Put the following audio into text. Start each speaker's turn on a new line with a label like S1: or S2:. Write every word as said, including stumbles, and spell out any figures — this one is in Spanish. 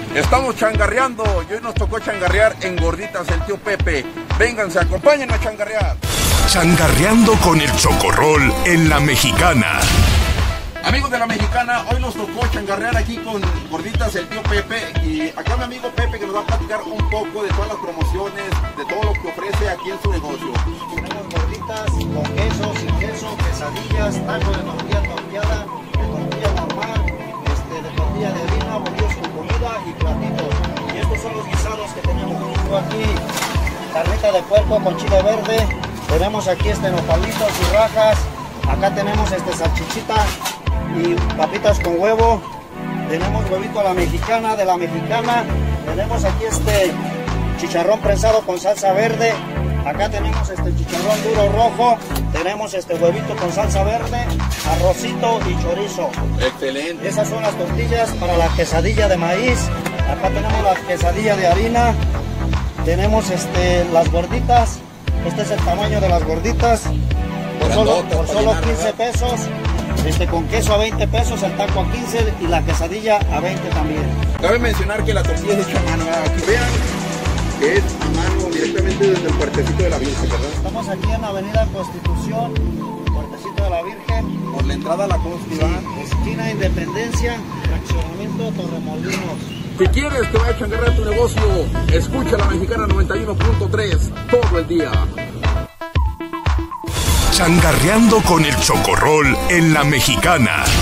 S1: Estamos changarreando y hoy nos tocó changarrear en Gorditas el Tío Pepe. Vénganse, acompáñenme a changarrear.
S2: Changarreando con el Chocorrol en La Mexicana.
S1: Amigos de La Mexicana, hoy nos tocó changarrear aquí con Gorditas el Tío Pepe. Y acá mi amigo Pepe que nos va a platicar un poco de todas las promociones, de todo lo que ofrece aquí en su negocio.
S3: Tenemos gorditas con queso, sin queso, quesadillas, taco de tortilla torteada, de tortilla normal, este, de tortilla de harina, bolillos con comida y platitos. Y estos son los guisados que tenemos. Tengo aquí carnita de puerco con chile verde, tenemos aquí este nopalitos y rajas, acá tenemos este salchichita y papitas con huevo, tenemos huevito a la mexicana, de la mexicana, tenemos aquí este chicharrón prensado con salsa verde, acá tenemos este chicharrón duro rojo, tenemos este huevito con salsa verde, arrocito y chorizo.
S1: Excelente.
S3: Esas son las tortillas para la quesadilla de maíz, acá tenemos la quesadilla de harina, tenemos este, las gorditas, este es el tamaño de las gorditas, por solo, por solo quince pesos. Este, con queso a veinte pesos, el taco a quince y la quesadilla a veinte también.
S1: Cabe mencionar que la tortilla es hecha a mano. Aquí vean que es a mano directamente desde el puertecito de la Virgen, ¿verdad?
S3: Estamos aquí en la avenida Constitución, puertecito de la Virgen.
S1: Por la entrada a la Constitución.
S3: Sí, esquina Independencia, fraccionamiento Torremolinos.
S1: Si quieres que vaya a changarrear tu negocio, escucha La Mexicana noventa y uno punto tres todo el día.
S2: Changarreando con el Chocorrol en La Mexicana.